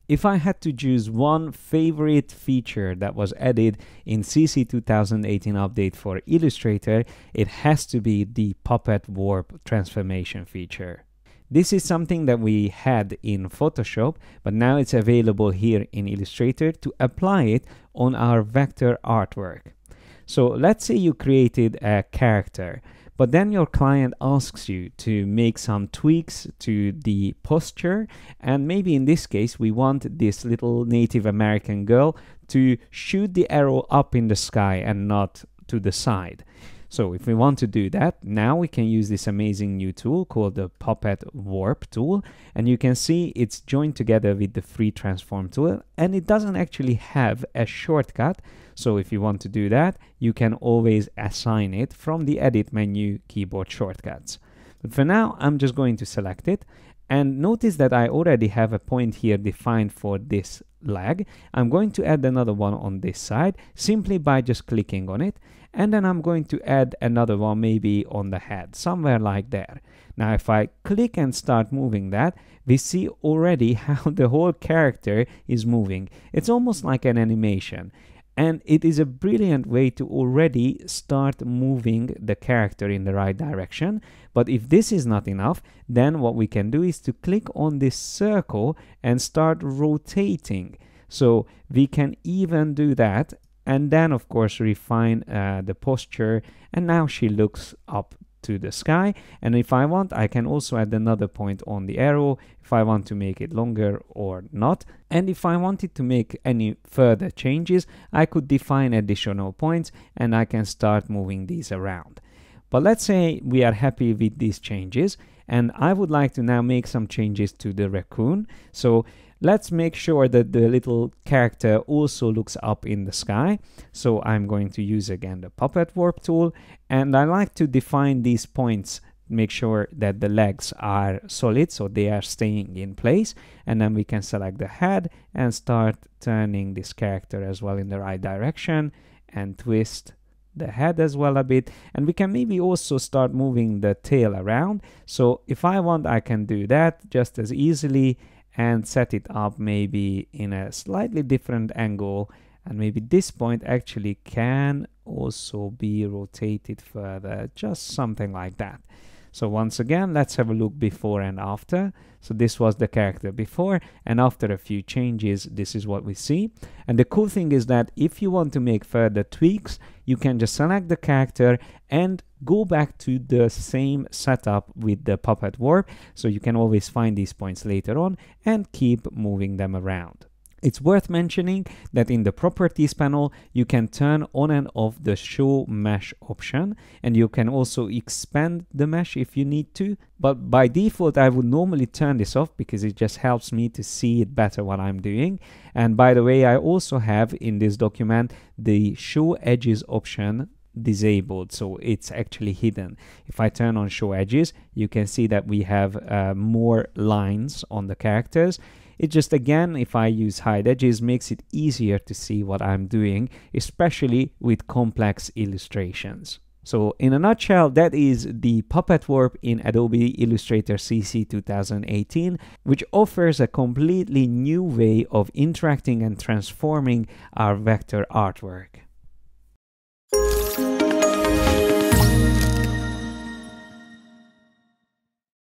if I had to choose one favorite feature that was added in CC 2018 update for Illustrator, it has to be the puppet warp transformation feature. This is something that we had in Photoshop, but now it's available here in Illustrator to apply it on our vector artwork. So let's say you created a character, but then your client asks you to make some tweaks to the posture, and maybe in this case we want this little Native American girl to shoot the arrow up in the sky and not to the side. So if we want to do that, now we can use this amazing new tool called the Puppet Warp tool, and you can see it's joined together with the Free Transform tool, and it doesn't actually have a shortcut. So if you want to do that, you can always assign it from the Edit menu keyboard shortcuts. But for now, I'm just going to select it, and notice that I already have a point here defined for this leg. I'm going to add another one on this side simply by just clicking on it, and then I'm going to add another one maybe on the head, somewhere like there. Now if I click and start moving that, we see already how the whole character is moving. It's almost like an animation, and it is a brilliant way to already start moving the character in the right direction. But if this is not enough, then what we can do is to click on this circle and start rotating. So we can even do that, and then of course refine the posture, and now she looks up to the sky. And if I want, I can also add another point on the arrow if I want to make it longer or not. And if I wanted to make any further changes, I could define additional points and I can start moving these around. But let's say we are happy with these changes, and I would like to now make some changes to the raccoon. So let's make sure that the little character also looks up in the sky. So I'm going to use again the Puppet Warp tool, and I like to define these points, make sure that the legs are solid, so they are staying in place. And then we can select the head and start turning this character as well in the right direction and twist the head as well a bit. And we can maybe also start moving the tail around. So if I want, I can do that just as easily and set it up maybe in a slightly different angle, and maybe this point actually can also be rotated further, just something like that. So once again, let's have a look before and after. So this was the character before, and after a few changes, this is what we see. And the cool thing is that if you want to make further tweaks, you can just select the character and go back to the same setup with the Puppet Warp. So you can always find these points later on and keep moving them around. It's worth mentioning that in the Properties panel, you can turn on and off the Show Mesh option, and you can also expand the mesh if you need to. But by default, I would normally turn this off because it just helps me to see it better what I'm doing. And by the way, I also have in this document the Show Edges option disabled, so it's actually hidden. If I turn on Show Edges, you can see that we have more lines on the characters. It just, again, if I use hide edges, makes it easier to see what I'm doing, especially with complex illustrations. So in a nutshell, that is the Puppet Warp in Adobe Illustrator CC 2018, which offers a completely new way of interacting and transforming our vector artwork.